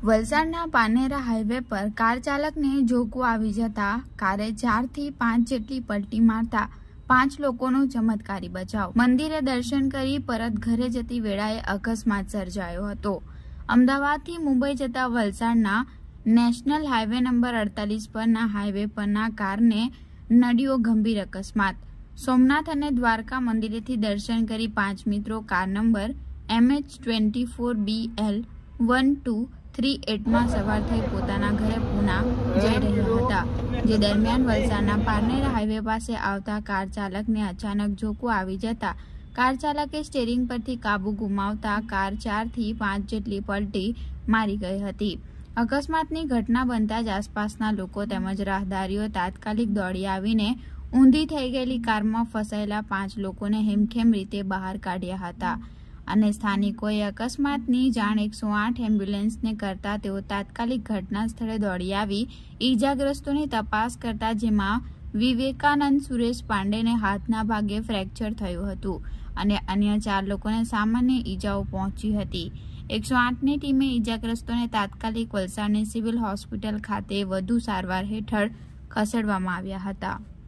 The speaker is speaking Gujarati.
વલસાડના પાનેરા હાઈવે પર કાર ચાલકને ઝોકું આવી જતા કારે 4 થી 5 જેટલી પલટી મારતા 5 લોકોનો ચમત્કારી બચાવ। મંદિરે દર્શન કરી પરત ઘરે જતી વેળાએ અકસ્માત સર્જાયો હતો। અમદાવાદથી મુંબઈ જતા વલસાડના નેશનલ હાઈવે નંબર 48 પરના હાઈવે પરના કારને નડ્યો ગંભીર અકસ્માત। સોમનાથ અને દ્વારકા મંદિરેથી દર્શન કરી 5 મિત્રો કાર નંબર MH24BL 1238 માં સવાર થઈ પોતાના ઘરે પૂના જઈ રહ્યા હતા, જે દરમિયાન વલસાડના પાનેરા હાઈવે પાસે આવતા કાર ચાલકને અચાનક ઝોકું આવી જતા કાર ચાલકે સ્ટીયરિંગ પરથી કાબુ ગુમાવતા કાર 4 થી 5 જેટલી પલટી મારી ગઈ હતી। અકસ્માતની ઘટના બનતા જ આસપાસના લોકો તેમજ રાહદારીઓ તાત્કાલિક દોડી આવીને ઊંધી થઈ ગયેલી કારમાં ફસાયેલા 5 લોકોને હેમખેમ રીતે બહાર કાઢ્યા હતા અને સ્થાનિકોએ અકસ્માતની જાણ 108 એમ્બ્યુલન્સને કરતા તેઓ તાત્કાલિક ઘટના સ્થળે દોડી આવી ઈજાગ્રસ્તોની તપાસ કરતા જેમાં વિવેકાનંદ સુરેશ પાંડેને હાથના ભાગે ફ્રેક્ચર થયું હતું અને અન્ય 4 લોકોને સામાન્ય ઈજાઓ પહોંચી હતી। 108ની ટીમે ઈજાગ્રસ્તોને તાત્કાલિક વલસાડની સિવિલ હોસ્પિટલ ખાતે વધુ સારવાર હેઠળ ખસેડવામાં આવ્યા હતા।